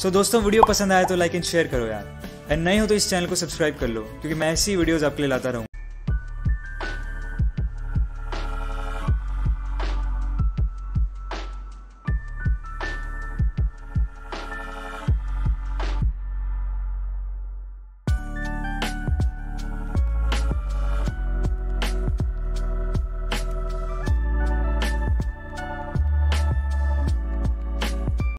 सो दोस्तों वीडियो पसंद आया तो लाइक एंड शेयर करो यार, एंड नए हो तो इस चैनल को सब्सक्राइब कर लो क्योंकि मैं ऐसी वीडियोस आपके लिए लाता रहूँ।